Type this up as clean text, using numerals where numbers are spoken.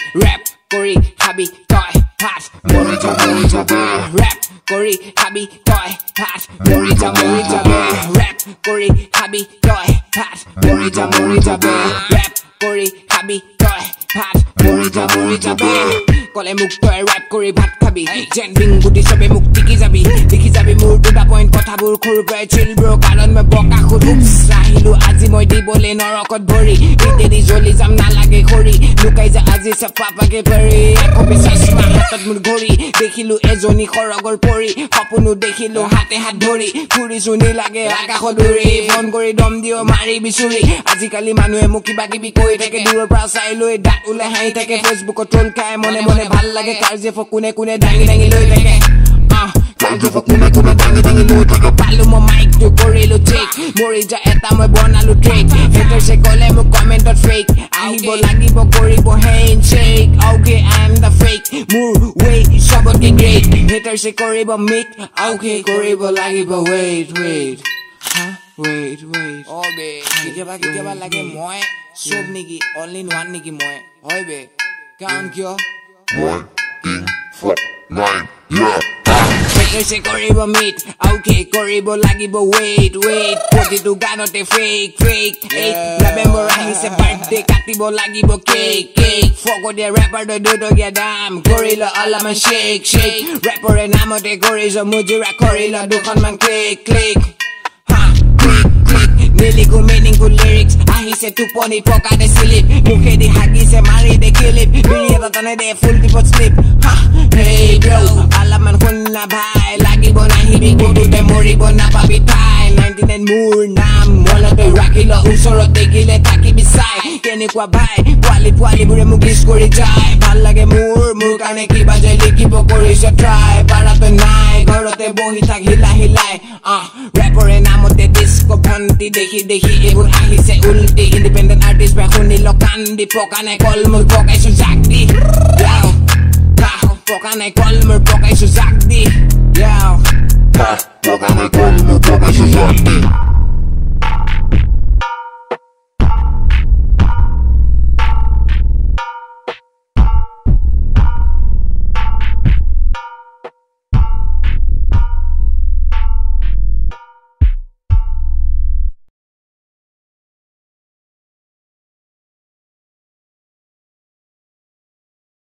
rap কৰি খাবি তই হাত মৰি যাবি rap কৰি খাবি তই হাত মৰি যাবি rap কৰি খাবি তই হাত মৰি যাবি rap কৰি খাবি তই হাত মৰি যাবি কলে মুক তই rap কৰি ভাত খাবি যেন বিং বুটি সবে মুক টিকি যাবি দেখি যাবি মোৰ দুটা পইণ্ট কথাবোৰ খৰু পাই চিল ব্ৰ কাৰণ মই বকা খুদ আহিলো আজি মই দিবলে নৰকত ভৰি ইতেৰি জ্বলি যাম নালাগে খৰি লুকাই যা আজি সফাপাকে পৰি একপি চশমা হাতত মোৰ ঘড়ী দেখিলো এজনী খৰগৰ পৰি সপোনো দেখিলো হাতে হাত ধৰি ফুৰিছো নিলাগে আকাশত উৰি ফোন কৰি দম দিও মাৰি বিচুৰি আজিকালি মানুহে মোক কিবা কিবি কৈ থাকে দূৰৰ পৰা চাই লৈ দাঁত ওলাই হাঁহি থাকে ফেচবুকত ট্ৰল খাই মনে মনে ভাল লাগে কাৰ্যে কোনে কোনে দাঙি দাঙি লৈ থাকে কাৰ্যে কোনে কোনে দাঙি দাঙি লৈ থাকে পালো মই মাইকটো কৰিলো চেক মৰি যা এটা মই বনালো ট্ৰেক হেটাৰছে কলে মোক কমেণ্টত ফেক আহিব লাগিব কৰিব handshake okay I am the fake মোৰ ৱে সবতকে গ্ৰেট হেটাৰছে কৰিব মিক অ'কে কৰিব লাগিব ৱেইট ৱেইট বে কেতিয়াবা লাগে মই চব নেকি অনলি ওৱান নেকি মই হয় বে কাৰণ কিয় হেটাৰছে কৰিব মিট অ'কে কৰিব লাগিব ৱেইট প্ৰতিটো গানতে ফেক নৱেম্বৰ আহিছে বাৰ্থডে কাটিব লাগিব কেক ফকতীয়া ৰেপাৰ তই দুটকীয়া দাম কৰিল অলপমান শেক ৰেপৰে নামতে কৰিছ মুজুৰা কৰিল দুখনমান ক্লিক নিলিখো মিনিংফুল লিৰিক্স আহিছে টোপনি পকাতে স্লিপ মুখেদি হাগিছে মাৰি দে ক্লিপ বিৰি এটা টানে দে ফুল টিপত স্লিপ হেই ব্ৰ অলপমান শুনা ভাই লাগিব নাহিবি ক'তোতে মৰিব নাপাবি ঠাই 99 মোৰ নাম মনতে ৰাখিল ওচৰত দেখিলে থাকিবি চাই কেনেকুৱা ভাই পোৱালিবোৰে মোক লিষ্ট কৰি যায় ভাল লাগে মোৰ কাৰণে কিবা যে লিখিব কৰিছে ট্ৰাই পাৰাটো নাই ঘৰতে বহি থাক হিলাই ৰেপৰে নামতে ডিস্কো ভণ্টি দেখি এইবোৰ আহিছে উল্টি ইণ্ডিপেণ্ডেণ্ট আৰ্টিষ্ট বা শুনিল কান্দি পকা নাই কলমূল পকাইছো জাক দি পকা নাই কলমূল পকাইছো জাক দি পকা নাই কলমূল পকাইছো জাক দি